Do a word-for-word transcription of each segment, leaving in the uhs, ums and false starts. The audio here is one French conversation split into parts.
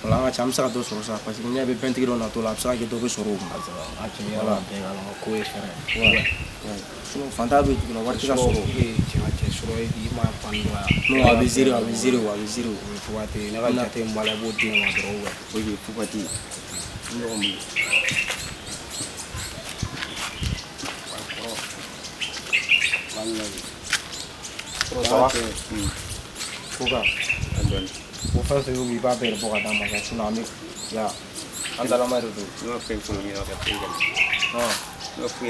Voilà, on a chance à deux sur ça parce qu'il y avait vingt kilos dans tout là, ça qui est deux sur rouge. Voilà, quoi faire? Ouais. Sinon, fantastique, tu vas voir tu vas sur. Tu vas te sur et il m'a pas non, à zéro, à zéro, à zéro. Il faut attendre, il va t'attendre mal à bout de moi droit. Oui, il faut pas dire. Non, mais. Ça va? Pourquoi? Pour faire ce que vous pas faire pour attendre ma tsunami, il y a un dollar de tout. Non, c'est pour nous, il y a pas de non, non, c'est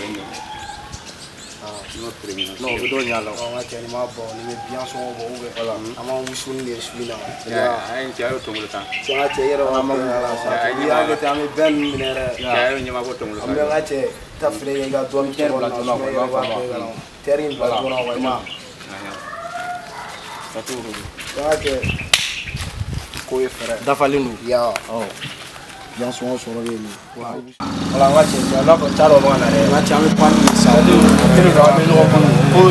ah, non, je dois y aller. On va tenir ma bonne, il est bien son beau. Voilà. Avant, vous souvenez de celui-là. Il y a un qui a eu tout le temps. C'est un tiers, on a mal à la salle. Il y a été à mes bennes minérales. Il y a eu une main pour tout le temps. On a été, t'as fait les gars, toi, qui est là, tu m'as fait là. Terine, voilà, on va voir. Ça tourne. Ok. Quoi faire? Dafalinu. Yeah. Oh. Bien souvent sur le vélo. Voilà, on va chercher. On a fait ça au moins là. On va chercher pas de ça. Tu le dois amener au fond.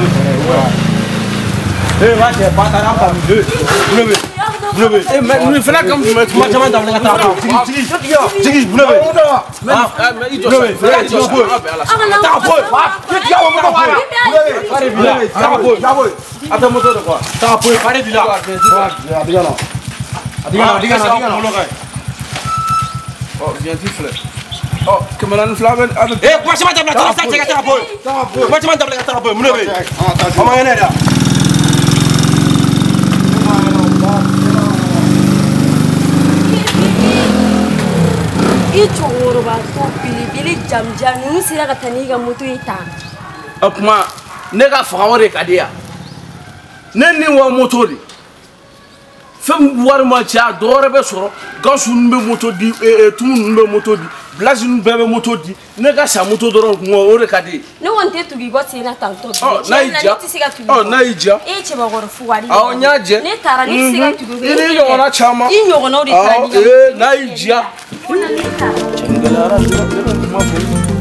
Eh, va chercher pas ta lampe à deux. Vous levez. Vous levez. Eh, mais nous faisons comme tu m'as jamais dans la table. Tigis, tigis, tigis, vous levez. Ah, mais il doit. Vous levez. Tu vas pour. T'as pour. Tu vas au moto là. Vous levez. Allez, vous levez. T'as pour. T'as pour. Attends moto de quoi? T'as pour. Allez, dis là. Adiga là. Adiga, adiga, adiga. Oh, viens tu fleur. Oh, comment on flamme? Eh, quoi c'est ma table là? Ça c'est la table. Quoi c'est ma table là? Table. Vous levez. On va y aller là. Itu orang tu pilih-pilih jam-jam ni sila kata ni kamu tu hitam. Apa? Nega faham orang kadia. Neni wa motori. Fem war ma cha dore be soro gasu nbe moto di e tumu nbe moto di blazi nbe be moto di ne ga sa moto doro ngo ore kadi Ne wonte tu gi gote na tanto oh naija oh naija e che ba goro fuwari ah onyaje ne tara ni siga tu go ni yo na chama i nyogo no de tara ni eh naija ona ni tara chengelara ma fu